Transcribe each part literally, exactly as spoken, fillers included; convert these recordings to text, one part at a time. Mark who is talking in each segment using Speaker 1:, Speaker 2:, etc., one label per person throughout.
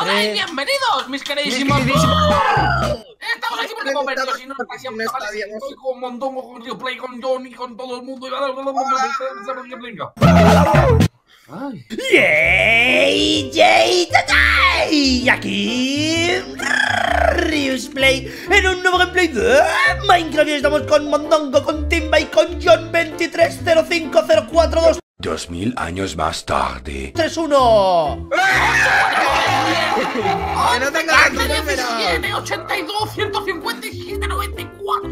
Speaker 1: ¡Ay, bienvenidos, mis queridísimos! Estamos aquí porque hemos venido, si no, siempre estoy con Mondongo, con Rio Play, con Johnny, con todo el mundo.
Speaker 2: ¡Ay! ¡Yay! ¡Yay! ¡Yay! Y aquí Rioplay en un nuevo gameplay de Minecraft. Y estamos con Mondongo, con Timba y con John veintitrés cero cinco cero cuatro dos.
Speaker 3: Dos mil años más tarde.
Speaker 2: tres uno.
Speaker 1: ¡Que no tenga diecisiete, ochenta y dos, ciento cincuenta y siete, noventa y cuatro!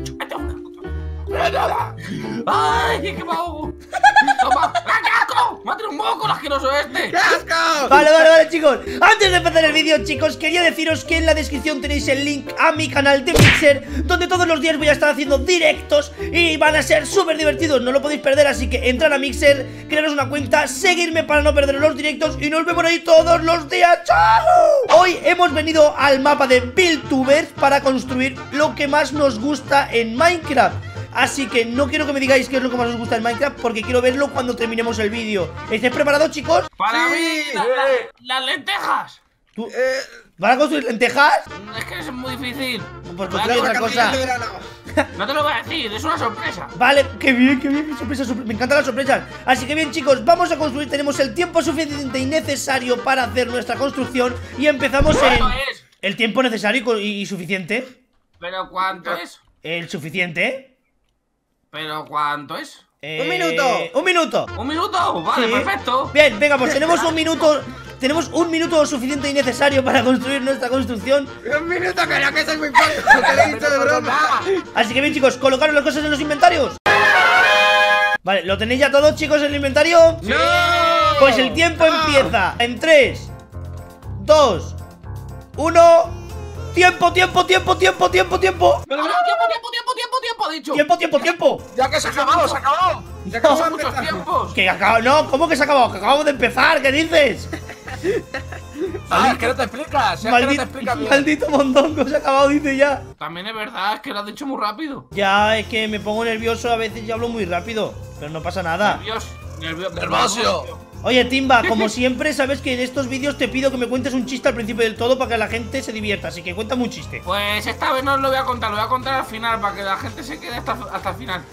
Speaker 1: ¡Ay, qué bajo! ¡Toma! ¡Qué asco! ¡Mate un moco, el asqueroso este!
Speaker 4: ¡Qué asco!
Speaker 2: Vale, vale, vale, chicos. Antes de empezar el vídeo, chicos, quería deciros que en la descripción tenéis el link a mi canal de Mixer, donde todos los días voy a estar haciendo directos y van a ser súper divertidos, no lo podéis perder. Así que entrad a Mixer, crearos una cuenta, seguirme para no perder los directos y nos vemos ahí todos los días. ¡Chao! Hoy hemos venido al mapa de Buildtubers para construir lo que más nos gusta en Minecraft. Así que no quiero que me digáis qué es lo que más os gusta en Minecraft, porque quiero verlo cuando terminemos el vídeo. ¿Estáis preparados, chicos?
Speaker 1: ¡Para
Speaker 4: Sí.
Speaker 1: mí! La, la, ¡Las lentejas!
Speaker 2: ¿Tú?
Speaker 4: Eh,
Speaker 2: ¿Van a construir lentejas?
Speaker 1: Es que es muy difícil.
Speaker 2: Pues
Speaker 1: Voy a
Speaker 2: construir otra
Speaker 1: quitar-
Speaker 2: cosa.
Speaker 4: de verano.
Speaker 1: No te lo voy a decir, es una sorpresa.
Speaker 2: Vale, qué bien, qué bien, qué sorpresa, sorpresa. Me encantan las sorpresas. Así que bien, chicos, vamos a construir. Tenemos el tiempo suficiente y necesario para hacer nuestra construcción. Y empezamos en...
Speaker 1: ¿Cuánto es?
Speaker 2: El tiempo necesario y, co- y suficiente.
Speaker 1: ¿Pero cuánto es?
Speaker 2: El suficiente.
Speaker 1: ¿Pero cuánto es?
Speaker 2: Eh,
Speaker 4: Un minuto.
Speaker 2: Un minuto.
Speaker 1: ¿Un minuto? Vale,
Speaker 2: Sí.
Speaker 1: perfecto.
Speaker 2: Bien, venga, pues tenemos un minuto. Tenemos un minuto suficiente y necesario para construir nuestra construcción.
Speaker 4: Un minuto, que no, que eso es muy fácil. Te lo he dicho de broma.
Speaker 2: Así que bien, chicos, colocaros las cosas en los inventarios. Vale, ¿lo tenéis ya todo, chicos, en el inventario?
Speaker 4: ¡No!
Speaker 2: Pues el tiempo empieza en tres, dos, uno. Tiempo, tiempo, tiempo, tiempo, tiempo, tiempo.
Speaker 1: Pero tiempo, tiempo, tiempo, tiempo, tiempo, ha dicho.
Speaker 2: Tiempo, tiempo, tiempo.
Speaker 1: Ya que se ha acabado, se ha acabado.
Speaker 4: Ya acabamos
Speaker 1: Son
Speaker 4: de
Speaker 1: muchos
Speaker 4: empezar.
Speaker 1: tiempos.
Speaker 2: Que acaba, no, ¿cómo que se ha acabado? Que acabamos de empezar, ¿qué dices?
Speaker 5: Ah, es que no te explicas, es que no te
Speaker 2: Maldito,
Speaker 5: explicas bien.
Speaker 2: maldito mondongo, se ha acabado, dice ya.
Speaker 1: También es verdad, es que lo has dicho muy rápido.
Speaker 2: Ya, es que me pongo nervioso a veces y hablo muy rápido. Pero no pasa nada.
Speaker 1: Nervios, nervios,
Speaker 5: Nervosio.
Speaker 2: Oye, Timba, como siempre, sabes que en estos vídeos te pido que me cuentes un chiste al principio del todo para que la gente se divierta. Así que cuéntame un chiste.
Speaker 1: Pues esta vez no os lo voy a contar, lo voy a contar al final para que la gente se quede hasta, hasta el final.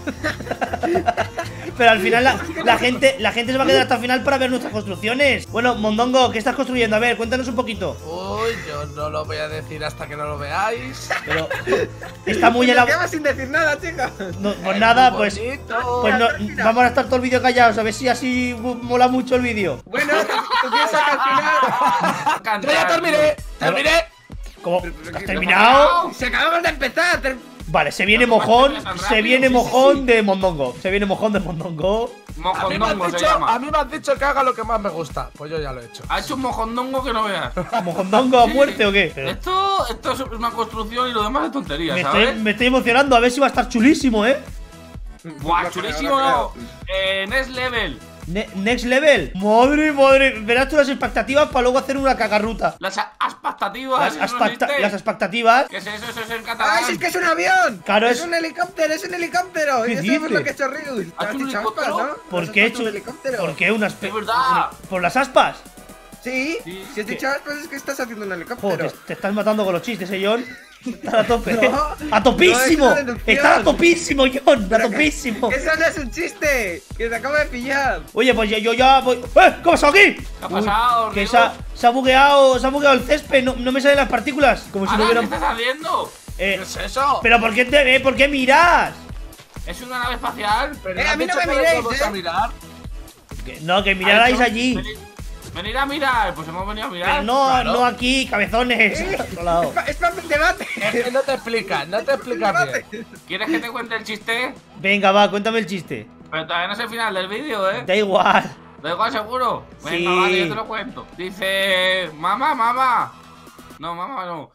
Speaker 2: Pero al final la, la gente la gente se va a quedar hasta el final para ver nuestras construcciones. Bueno, Mondongo, ¿qué estás construyendo? A ver, cuéntanos un poquito.
Speaker 5: Uy, yo no lo voy a decir hasta que no lo veáis.
Speaker 2: Pero está muy
Speaker 4: Nos
Speaker 2: elaborado.
Speaker 4: quedamos sin decir nada, chicos.
Speaker 2: No, pues nada,
Speaker 5: Muy
Speaker 2: pues,
Speaker 5: bonito.
Speaker 2: pues no, vamos a estar todo el vídeo callados. A ver si así mola mucho el vídeo.
Speaker 4: Bueno, tú piensas que al final.
Speaker 1: Cantar.
Speaker 5: Yo ya terminé, terminé.
Speaker 2: ¿Cómo? ¿Has terminado?
Speaker 4: Si acabamos de empezar. ter-
Speaker 2: Vale, se viene mojón. Se viene mojón de Mondongo. Se viene mojón de Mondongo.
Speaker 5: A mí, me has
Speaker 1: Mojondongo se
Speaker 5: dicho, a
Speaker 1: llama.
Speaker 5: mí me has dicho que haga lo que más me gusta. Pues yo ya lo he hecho.
Speaker 1: Ha hecho un mojondongo que no veas.
Speaker 2: ¿Mojondongo a muerte o qué? Pero
Speaker 1: Esto, esto es una construcción y lo demás es tontería,
Speaker 2: me, estoy,
Speaker 1: ¿sabes?
Speaker 2: me estoy emocionando. A ver si va a estar chulísimo, ¿eh?
Speaker 1: Buah,
Speaker 4: No creo,
Speaker 1: chulísimo,
Speaker 4: no
Speaker 1: no. Eh, next level.
Speaker 2: Ne- next level. Madre, madre. Verás tú las expectativas para luego hacer una cagarruta.
Speaker 1: Las expectativas.
Speaker 2: Las,
Speaker 1: ¿eso no
Speaker 2: expecta-
Speaker 1: existe?
Speaker 2: las expectativas.
Speaker 1: ¿Qué es eso? Eso es en catalán.
Speaker 4: ¡Ay, si es que es un avión!
Speaker 2: Claro,
Speaker 4: es
Speaker 2: es-
Speaker 4: un helicóptero, es un helicóptero.
Speaker 2: ¿Qué
Speaker 4: Y eso es
Speaker 2: dices?
Speaker 4: lo que ha hecho Rius.
Speaker 1: ¿Ha hecho un
Speaker 4: dicho aspas,
Speaker 1: helicóptero?
Speaker 4: ¿no?
Speaker 2: ¿Por
Speaker 4: ¿Has
Speaker 2: qué he
Speaker 4: hecho
Speaker 2: hecho?
Speaker 4: un helicóptero?
Speaker 2: ¿Por qué unas pe-
Speaker 1: Es verdad.
Speaker 2: ¿Por las aspas?
Speaker 4: Sí,
Speaker 1: Sí.
Speaker 4: si has dicho aspas es que estás haciendo un helicóptero.
Speaker 2: Joder, te, te estás matando con los chistes, ¿eh, John? Estás a tope.
Speaker 4: No,
Speaker 2: ¡A topísimo!
Speaker 4: no, es una deducción.
Speaker 2: ¡Estás a topísimo, John! ¡A
Speaker 4: Pero que-
Speaker 2: topísimo!
Speaker 4: Eso no es un chiste, que te acabo de pillar.
Speaker 2: Oye, pues yo, yo ya voy. ¡Eh! ¿Qué ha pasado aquí?
Speaker 1: ¿Qué ha pasado,
Speaker 2: Que
Speaker 1: Rigo?
Speaker 2: se ha, se ha bugueado, se ha bugueado el césped. No, no me salen las partículas. Como si no
Speaker 1: Ahora, ¿qué
Speaker 2: hubieran.
Speaker 1: estás haciendo?
Speaker 2: Eh,
Speaker 5: ¿Qué es eso?
Speaker 2: pero ¿por qué te eh, ¿por qué miras?
Speaker 1: ¿Es una nave espacial?
Speaker 5: Pero
Speaker 4: Eh,
Speaker 5: has
Speaker 4: a mí no
Speaker 5: dicho
Speaker 4: me
Speaker 5: que
Speaker 4: miréis,
Speaker 5: vamos
Speaker 4: ¿eh?
Speaker 5: a mirar.
Speaker 2: Que- no, que mirarais allí.
Speaker 1: Venid, venid a mirar, pues hemos venido a mirar.
Speaker 2: Pero no,
Speaker 5: claro.
Speaker 2: no aquí, cabezones.
Speaker 4: Eh,
Speaker 2: Al otro lado.
Speaker 4: es pa- Es para el debate.
Speaker 5: Es que no te explicas, no te explicas bien.
Speaker 1: ¿Quieres que te cuente el chiste?
Speaker 2: Venga, va, cuéntame el chiste.
Speaker 1: Pero todavía no es el final del vídeo, ¿eh?
Speaker 2: Da igual.
Speaker 1: Da igual, seguro. Venga,
Speaker 2: Sí.
Speaker 1: vale, yo te lo cuento. Dice, mamá, mamá. No, mamá, no.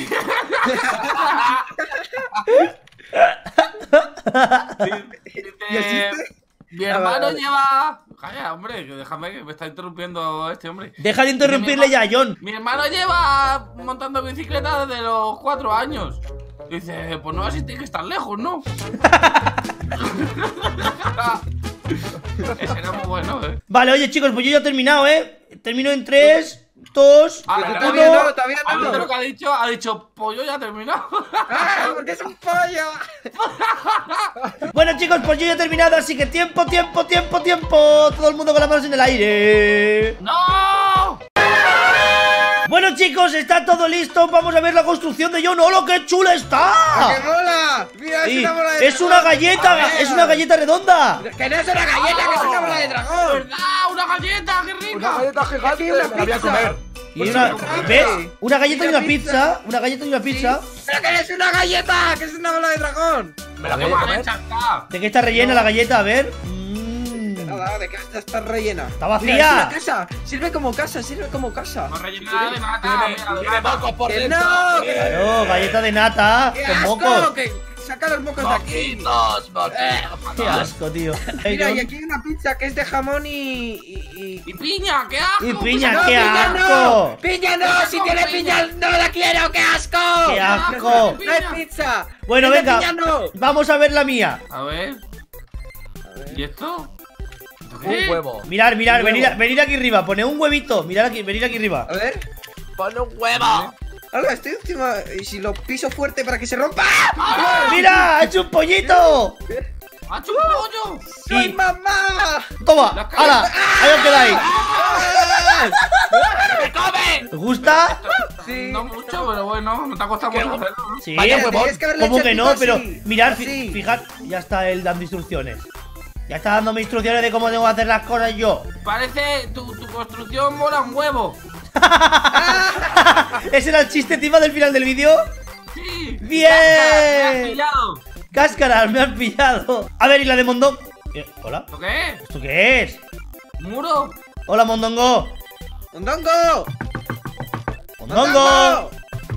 Speaker 1: Dice,
Speaker 4: ¿Y el chiste?
Speaker 1: mi
Speaker 4: Ah,
Speaker 1: hermano
Speaker 4: vale, vale.
Speaker 1: lleva... Calla, hombre, que déjame que me está interrumpiendo este hombre.
Speaker 2: Deja de interrumpirle ya, John.
Speaker 1: Mi hermano lleva montando bicicleta desde los cuatro años. Dice, pues no así tiene que estar lejos, ¿no? Ese era muy bueno, ¿eh?
Speaker 2: Vale, oye, chicos, pues yo ya he terminado, ¿eh? Termino en tres, dos,
Speaker 1: A ver,
Speaker 4: Pero
Speaker 1: a
Speaker 4: todavía
Speaker 2: uno.
Speaker 4: no, todavía
Speaker 1: ¿Has visto
Speaker 4: no.
Speaker 1: lo que ha dicho? Ha dicho, pollo ya ha terminado.
Speaker 4: ¡Ah, porque es un pollo!
Speaker 2: Bueno, chicos, pues yo ya he terminado, así que tiempo, tiempo, tiempo, tiempo. Todo el mundo con las manos en el aire.
Speaker 1: ¡No!
Speaker 2: Bueno, chicos, está todo listo. Vamos a ver la construcción de John. ¡Hola, qué chula
Speaker 4: ¡Ah,
Speaker 2: está!
Speaker 4: qué mola! Mira, es
Speaker 2: Sí,
Speaker 4: una bola de
Speaker 2: es una
Speaker 4: dragón. A
Speaker 2: galleta,
Speaker 4: ver.
Speaker 2: es una galleta redonda.
Speaker 4: Que no es una galleta, que es una bola de dragón.
Speaker 1: ¿Verdad? ¡Una galleta! ¡Qué rica!
Speaker 5: Una galleta gigante,
Speaker 4: Aquí una
Speaker 5: me la voy a
Speaker 4: pizza.
Speaker 5: comer.
Speaker 2: Y
Speaker 4: Pues
Speaker 2: una,
Speaker 4: sí,
Speaker 2: ¿ves?
Speaker 4: sí.
Speaker 2: Una galleta y
Speaker 4: Una
Speaker 2: una pizza. Una galleta y una pizza.
Speaker 4: Pero que es una galleta, que es una bola de dragón.
Speaker 5: Me la
Speaker 1: ¡Qué
Speaker 5: voy a
Speaker 1: mal
Speaker 5: comer.
Speaker 1: hecha está!
Speaker 2: ¿De qué está rellena la galleta? A ver. Mm.
Speaker 4: Nada, de casa está rellena.
Speaker 2: Está vacía.
Speaker 4: Mira, es una casa. Sirve como casa, sirve como casa.
Speaker 1: No rellena de nada.
Speaker 5: Tiene,
Speaker 1: mira, de
Speaker 5: tiene
Speaker 1: nada.
Speaker 5: mocos por
Speaker 4: Que
Speaker 5: dentro.
Speaker 4: no, que-
Speaker 2: Claro, galleta de nata
Speaker 4: ¡Qué
Speaker 2: con
Speaker 4: asco!
Speaker 2: mocos.
Speaker 4: Que saca los mocos de aquí.
Speaker 5: Moquitos, moquitos.
Speaker 2: Qué asco, tío.
Speaker 4: Mira, y aquí hay una pizza que es de jamón y... y, y...
Speaker 1: ¡Y piña! ¡Qué asco!
Speaker 2: Y piña,
Speaker 4: ¡No,
Speaker 2: qué
Speaker 4: piña
Speaker 2: asco.
Speaker 4: no! ¡Piña no!
Speaker 1: ¡Qué
Speaker 4: ¡Si
Speaker 1: asco,
Speaker 4: tiene
Speaker 1: piña!
Speaker 4: piña no la quiero! ¡Qué asco!
Speaker 2: ¡Qué asco!
Speaker 4: ¡No hay pizza!
Speaker 2: Bueno,
Speaker 4: ¡Es de
Speaker 2: venga.
Speaker 4: piña no!
Speaker 2: Vamos a ver la mía.
Speaker 1: A ver. ¿Y esto?
Speaker 5: Un huevo.
Speaker 2: Mirar, mirar,
Speaker 4: Un
Speaker 2: venid,
Speaker 4: huevo.
Speaker 2: a- venid aquí arriba. Pone un huevito. Mirad aquí, venid aquí arriba.
Speaker 4: A ver...
Speaker 5: Pon un huevo.
Speaker 4: Algo, estoy encima... ¿Y si lo piso fuerte para que se rompa?
Speaker 2: ¡Mira! ¡Ha hecho un pollito!
Speaker 1: ¡Ha hecho un pollo!
Speaker 4: ¡Soy
Speaker 2: Y-
Speaker 4: mamá!
Speaker 2: ¡Toma!
Speaker 1: La cara-
Speaker 2: ¡Hala! ¡Ahí os quedáis!
Speaker 5: ¡Me come!
Speaker 2: ¿Os gusta?
Speaker 4: Sí.
Speaker 1: No mucho, pero bueno, no te ha costado
Speaker 5: Qué
Speaker 1: mucho
Speaker 5: bueno.
Speaker 1: hacerlo, ¿no?
Speaker 2: Sí.
Speaker 5: Vaya
Speaker 4: Mira,
Speaker 5: huevón.
Speaker 4: tenías que haberle
Speaker 2: ¿Cómo
Speaker 4: hecho
Speaker 2: que
Speaker 4: el
Speaker 2: no?
Speaker 4: pico
Speaker 2: Pero
Speaker 4: así.
Speaker 2: mirad, fi-
Speaker 4: Así.
Speaker 2: fijad, ya está él dando instrucciones. Ya está dándome instrucciones de cómo tengo que hacer las cosas yo.
Speaker 1: Parece tu, tu construcción mola un huevo.
Speaker 2: ¿Ese era el chiste encima del final del vídeo?
Speaker 1: Sí.
Speaker 2: ¡Bien!
Speaker 1: ¡Me has pillado!
Speaker 2: Cáscaras, me han pillado. A ver, ¿y la de Mondongo? Eh, ¿Hola?
Speaker 1: ¿Lo qué es?
Speaker 2: ¿Esto qué es?
Speaker 1: ¿Muro?
Speaker 2: Hola, Mondongo.
Speaker 4: ¡Mondongo!
Speaker 2: ¡Mondongo!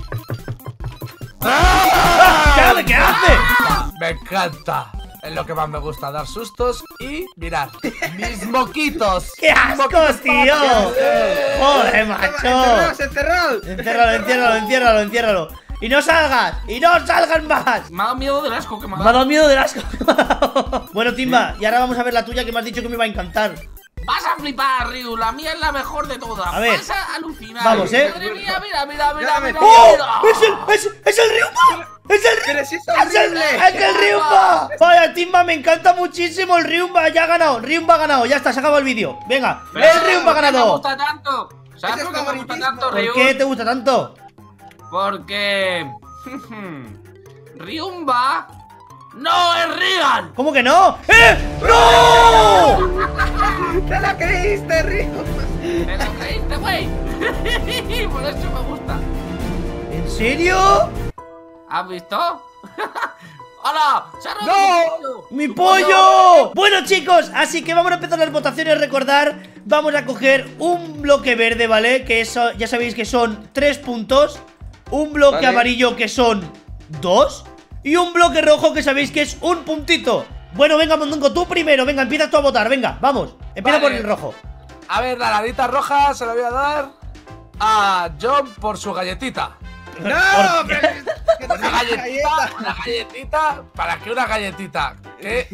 Speaker 2: ¡Ah! ¿Qué hace? ¿Qué hace?
Speaker 5: Me encanta. Es lo que más me gusta, dar sustos y mirar. ¡Mis moquitos!
Speaker 2: ¡Qué
Speaker 5: Mis
Speaker 2: asco,
Speaker 5: moquitos
Speaker 2: tío!
Speaker 5: para la-
Speaker 2: ¡Joder,
Speaker 4: ¡Encerraos,
Speaker 2: macho!
Speaker 4: encerraos!
Speaker 2: Enciérralo, enciérralo, enciérralo, enciérralo. ¡Y no salgas! ¡Y no salgas más!
Speaker 1: Me ha dado miedo del asco que me ha
Speaker 2: Me ha
Speaker 1: dado.
Speaker 2: dado miedo del asco. Bueno, Timba, y ahora vamos a ver la tuya que me has dicho que me iba a encantar.
Speaker 1: Vas a flipar, Ryu. La mía es la mejor de todas.
Speaker 2: A ver.
Speaker 1: Vas a alucinar.
Speaker 2: Vamos, ¿eh?
Speaker 1: Madre mía, mira, mira, mira,
Speaker 4: Ya me
Speaker 1: mira.
Speaker 2: ¡Oh!
Speaker 1: mira.
Speaker 2: ¡Es el, es, es el Ryumba! ¡Es el
Speaker 4: ¡Pero si es
Speaker 2: ¡Es el,
Speaker 4: horrible!
Speaker 2: es el Ryumba! Vaya, Timba, me encanta muchísimo el Ryumba. Ya ha ganado, Ryumba ha ganado. Ya está, se acaba el vídeo. Venga,
Speaker 1: Pero
Speaker 2: el Ryumba ha
Speaker 1: ¿por qué me
Speaker 2: ganado.
Speaker 1: gusta tanto? ¿Sabes
Speaker 4: Ese es
Speaker 1: por qué me gusta
Speaker 4: favoritismo.
Speaker 1: tanto,
Speaker 2: ¿Por
Speaker 1: Ryu?
Speaker 2: qué te gusta tanto?
Speaker 1: Porque... Ryumba no es real.
Speaker 2: ¿Cómo que no? ¡Eh! ¡No!
Speaker 4: ¡Te la creíste, Río!
Speaker 1: ¿Te lo creíste, güey? Por eso me gusta.
Speaker 2: ¿En serio?
Speaker 1: ¿Has visto? ¡Hola! ¡Se ha roto
Speaker 5: ¡No!
Speaker 1: mi pollo!
Speaker 2: ¡Mi pollo! Bueno, chicos, así que vamos a empezar las votaciones. Recordar, vamos a coger un bloque verde, ¿vale? Que eso, ya sabéis que son tres puntos. Un bloque
Speaker 4: Vale.
Speaker 2: amarillo que son dos. Y un bloque rojo que sabéis que es un puntito. Bueno, venga, Mondongo, tú primero. Venga, empieza tú a votar, venga, vamos. Empieza
Speaker 5: Vale.
Speaker 2: por el rojo.
Speaker 5: A ver, la ladita roja se la voy a dar a John por su galletita.
Speaker 4: ¡No!
Speaker 2: ¿Por
Speaker 4: pero
Speaker 2: qué?
Speaker 4: es que
Speaker 5: Una
Speaker 4: te-
Speaker 5: galletita, una galletita. ¿Para qué una galletita? ¿Qué?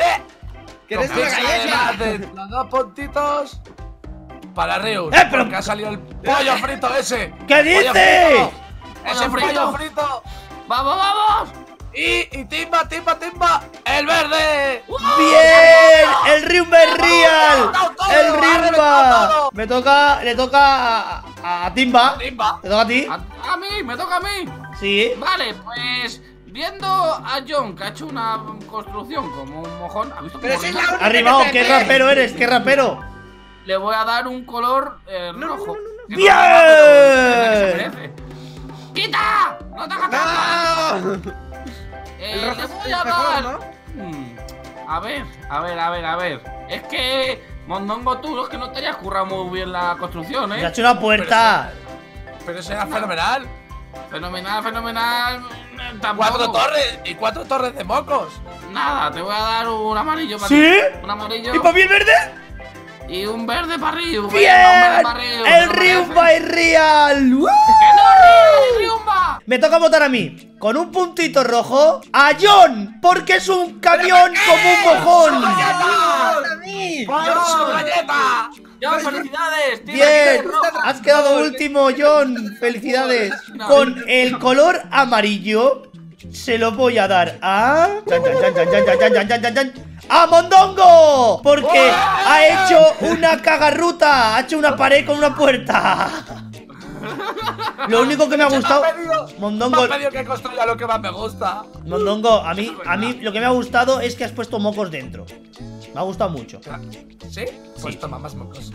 Speaker 4: ¡Que eres
Speaker 5: Con
Speaker 4: una
Speaker 5: esa
Speaker 4: galleta!
Speaker 5: además de los dos puntitos para Reus.
Speaker 2: ¡Eh, pero-
Speaker 5: Porque ha salido el pollo frito ese.
Speaker 2: ¿Qué
Speaker 5: Pollo
Speaker 2: dices?
Speaker 5: frito. Ese
Speaker 1: Pollo frito.
Speaker 5: pollo frito.
Speaker 1: ¡Vamos, vamos!
Speaker 5: Y, y timba, timba, timba. ¡El verde!
Speaker 2: ¡Bien! ¡El Ryumba es real!
Speaker 5: reventado todo,
Speaker 2: ¡El
Speaker 5: ha
Speaker 2: Ryumba!
Speaker 5: reventado todo.
Speaker 2: Me toca, le toca a, a Timba.
Speaker 5: Timba.
Speaker 2: ¿Te toca a ti?
Speaker 1: A, a mí, me toca a mí.
Speaker 2: Sí.
Speaker 1: Vale, pues viendo a John que ha hecho una construcción como un mojón, ¿ha visto
Speaker 4: Pero
Speaker 1: cómo
Speaker 4: si es
Speaker 1: rima?
Speaker 4: la única
Speaker 2: Arrimado,
Speaker 4: que
Speaker 2: qué
Speaker 4: te ve.
Speaker 2: rapero eres, qué rapero.
Speaker 1: Le voy a dar un color eh,
Speaker 4: No, no,
Speaker 1: rojo.
Speaker 4: no, no, no.
Speaker 1: Que
Speaker 2: ¡Bien!
Speaker 1: rima, pero es la que se merece. ¡Quita! ¡No te hagas trampa!
Speaker 4: ¡No!
Speaker 1: Eh,
Speaker 4: El rojo
Speaker 1: le
Speaker 4: es
Speaker 1: voy
Speaker 4: el
Speaker 1: a
Speaker 4: mejor,
Speaker 1: dar.
Speaker 4: ¿no?
Speaker 1: Hmm, A ver, a ver, a ver, a ver. Es que Mondongo, tú es que no te hayas currado muy bien la construcción,
Speaker 2: Me ha
Speaker 1: ¿eh?
Speaker 2: hecho una puerta.
Speaker 5: Pero eso era fenomenal.
Speaker 1: Fenomenal, fenomenal. eh, Tampoco.
Speaker 5: Cuatro torres y cuatro torres de mocos.
Speaker 1: Nada, te voy a dar un amarillo para
Speaker 2: ¿Sí?
Speaker 1: ti. Un amarillo
Speaker 2: ¿Y para mí el verde?
Speaker 1: y un verde para Ryu.
Speaker 2: ¡Bien!
Speaker 1: Venga, un verde para Ryu,
Speaker 2: ¡El
Speaker 1: ¿no
Speaker 2: Ryumba
Speaker 1: parece?
Speaker 2: es real! ¡Uh!
Speaker 1: ¡Que no, Ryu! ¡Ryumba!
Speaker 2: Me toca votar a mí, con un puntito rojo, a John, porque es un camión como un mojón.
Speaker 4: ¡A mí! ¡Sí!
Speaker 5: ¡John, galleta!
Speaker 1: ¡John, felicidades! Team
Speaker 2: Bien,
Speaker 1: Rocket Rock.
Speaker 2: has quedado último, John. Felicidades.
Speaker 1: No.
Speaker 2: Con el color amarillo se lo voy a dar a... Chan, chan, chan, chan, chan, chan, chan, chan, chan, chan. ¡A Mondongo! Porque ha hecho una cagarruta. Ha hecho una pared con una puerta. Lo único que me ha gustado, Mondongo,
Speaker 5: Me ha pedido que construya lo que más me gusta.
Speaker 2: Mondongo, a mí, a mí lo que me ha gustado es que has puesto mocos dentro. Me ha gustado mucho.
Speaker 5: ¿Sí? Pues toma más mocos.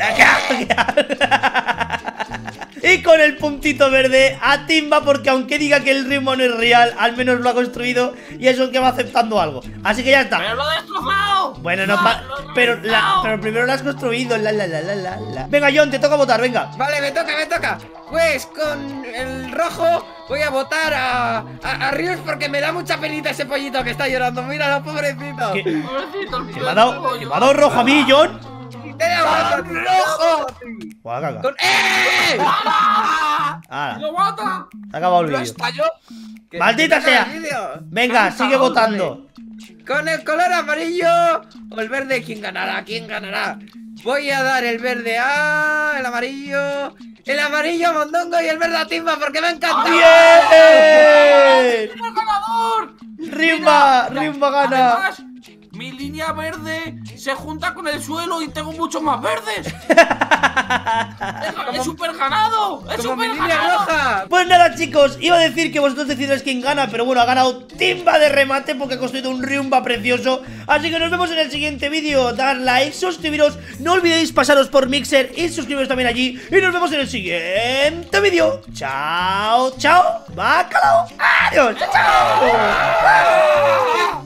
Speaker 2: Y con el puntito verde a Timba, porque aunque diga que el ritmo no es real, al menos lo ha construido y eso es que va aceptando algo. Así que ya está.
Speaker 1: ¡Pero lo he destrozado!
Speaker 2: Bueno, no, pa-
Speaker 1: lo he
Speaker 2: pero, la,
Speaker 1: reventado.
Speaker 2: pero primero lo has construido. La, la, la, la, la, la. Venga, John, te toca votar, venga.
Speaker 4: Vale, me toca, me toca. Pues con el rojo voy a votar a, a, a Rius porque me da mucha penita ese pollito que está llorando. Míralo, pobrecito.
Speaker 2: ¿Qué?
Speaker 1: Pobrecito, el
Speaker 2: Que me ha dado, que me ha dado rojo a mí, John.
Speaker 4: ¡Te da voto, rojo!
Speaker 2: Buah, caga.
Speaker 4: Con... ¡Eh!
Speaker 2: Hala,
Speaker 1: ¡Lo mata!
Speaker 2: se ha acabado el
Speaker 5: ¿Lo
Speaker 2: vídeo.
Speaker 5: estalló?
Speaker 4: Que
Speaker 2: ¡Maldita
Speaker 4: se me
Speaker 2: sea!
Speaker 4: acaba el vídeo.
Speaker 2: Venga, sigue votando.
Speaker 4: Con el color amarillo o el verde, ¿quién ganará? ¿Quién ganará? Voy a dar el verde a... el amarillo... El amarillo a Mondongo y el verde a Timba porque me encanta.
Speaker 2: ¡Bien!
Speaker 1: ¡El ganador!
Speaker 2: Rimba,
Speaker 1: Mira,
Speaker 2: Rimba gana.
Speaker 1: Además, mi línea verde se junta con el suelo y tengo muchos más verdes. ¡Es súper ganado! ¡Es
Speaker 4: Como mi
Speaker 1: súper
Speaker 4: línea
Speaker 1: ganado!
Speaker 4: roja.
Speaker 2: Pues nada, chicos, iba a decir que vosotros decidís quién gana, pero bueno, ha ganado Timba de remate porque ha construido un Riumba precioso. Así que nos vemos en el siguiente vídeo. Dar like, suscribiros, no olvidéis pasaros por Mixer y suscribiros también allí. Y nos vemos en el siguiente vídeo. Chao, chao, bacalao. Adiós, chao.